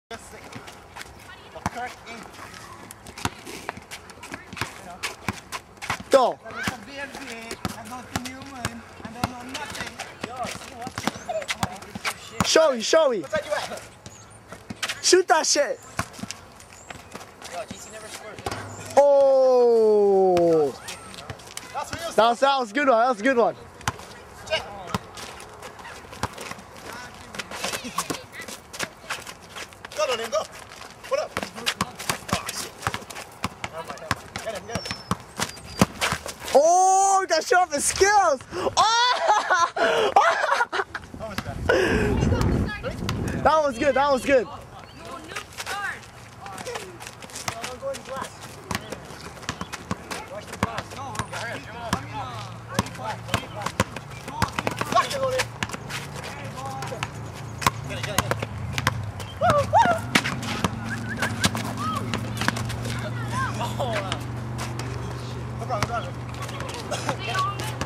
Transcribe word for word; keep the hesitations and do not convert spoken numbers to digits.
Go. Show me, show me. Shoot that shit. Oh. That was, that was a good one. That was a good one. Go on him, go. What up? Oh, shit. Get him, get him. Oh, that showed off the skills. Oh! That was good, that was good. Oh, no problem, no problem.